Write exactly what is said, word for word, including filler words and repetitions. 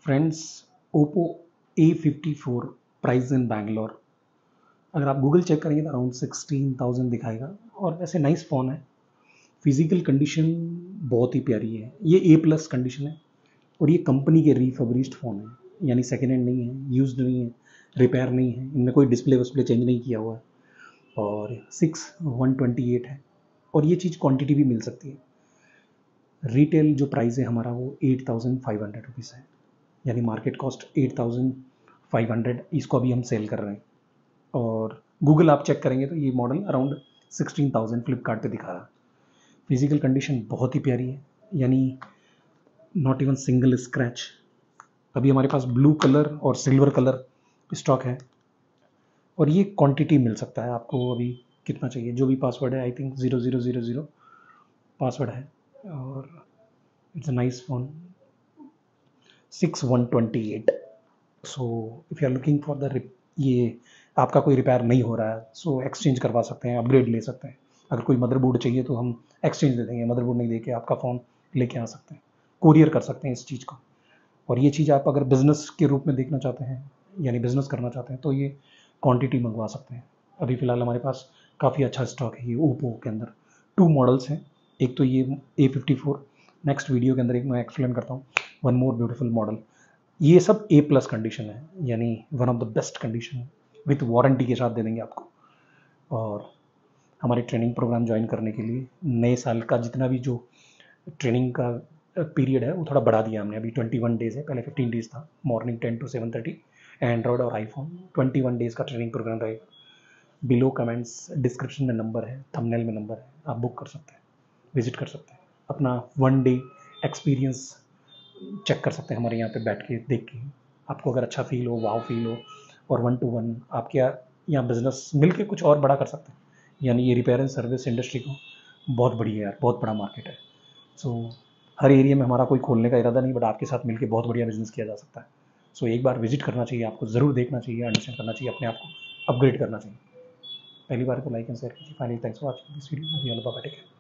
Friends, Oppo A fifty four price in Bangalore, अगर आप Google check करेंगे तो अराउंड सिक्सटीन थाउजेंड दिखाएगा। और वैसे नाइस फ़ोन है, फिजिकल कंडीशन बहुत ही प्यारी है, ये ए प्लस कंडीशन है और ये कंपनी के रीफर्बिश्ड फ़ोन है, यानी सेकेंड हैंड नहीं है, यूज्ड नहीं है, रिपेयर नहीं है, इनमें कोई डिस्प्ले विस्प्ले चेंज नहीं किया हुआ है और सिक्स वन ट्वेंटी एट है और ये चीज़ क्वांटिटी भी मिल सकती है। रिटेल जो प्राइस है हमारा वो eight thousand five hundred rupees है, यानी market cost eight thousand five hundred, इसको अभी हम सेल कर रहे हैं। और गूगल आप चेक करेंगे तो ये model around sixteen thousand Flipkart पे दिखा रहा है। फिजिकल कंडीशन बहुत ही प्यारी है, यानी नॉट इवन सिंगल स्क्रैच। अभी हमारे पास ब्लू कलर और सिल्वर कलर स्टॉक है और ये क्वांटिटी मिल सकता है आपको। अभी कितना चाहिए, जो भी पासवर्ड है, I think zero zero zero zero password है और it's a nice phone, six one twenty eight. So if you are looking for the, ये आपका कोई रिपेयर नहीं हो रहा है सो so एक्सचेंज करवा सकते हैं, अपग्रेड ले सकते हैं। अगर कोई मदरबोर्ड चाहिए तो हम एक्सचेंज दे देंगे, मदरबोर्ड नहीं देके आपका फ़ोन लेके आ सकते हैं, कोरियर कर सकते हैं इस चीज़ को। और ये चीज़ आप अगर बिज़नेस के रूप में देखना चाहते हैं, यानी बिज़नेस करना चाहते हैं, तो ये क्वांटिटी मंगवा सकते हैं। अभी फ़िलहाल हमारे पास काफ़ी अच्छा स्टॉक है ये ओप्पो के अंदर। टू मॉडल्स हैं, एक तो ये A fifty four, next video के अंदर एक मैं एक्सप्लेन करता हूँ वन मोर ब्यूटीफुल मॉडल। ये सब ए प्लस कंडीशन है, यानी one of the best condition with warranty के साथ दे देंगे आपको। और हमारे ट्रेनिंग प्रोग्राम ज्वाइन करने के लिए नए साल का जितना भी जो ट्रेनिंग का पीरियड है वो थोड़ा बढ़ा दिया हमने, अभी ट्वेंटी वन डेज़ है, पहले फिफ्टीन डेज़ था, morning ten to seven thirty, Android और आईफोन ट्वेंटी वन डेज़ का ट्रेनिंग प्रोग्राम रहेगा। बिलो कमेंट्स डिस्क्रिप्शन में नंबर है, थंबनेल में नंबर है, आप बुक कर सकते हैं, विजिट कर सकते हैं, अपना वन डे एक्सपीरियंस चेक कर सकते हैं हमारे यहाँ पे बैठ के देख के। आपको अगर अच्छा फील हो, वाव फील हो, और वन टू वन आपके यहाँ बिजनेस मिलके कुछ और बड़ा कर सकते हैं। यानी ये रिपेयर एंड सर्विस इंडस्ट्री को बहुत बड़ी है यार, बहुत बड़ा मार्केट है। सो so, हर एरिया में हमारा कोई खोलने का इरादा नहीं, बट आपके साथ मिलके बहुत बढ़िया बिजनेस किया जा सकता है। सो so, एक बार विजिट करना चाहिए आपको, ज़रूर देखना चाहिए, अंडरस्टैंड करना चाहिए, अपने आप को अपग्रेड करना चाहिए। पहली बार को लाइक एंड शेयर कीजिए। Finally thanks for watching this video.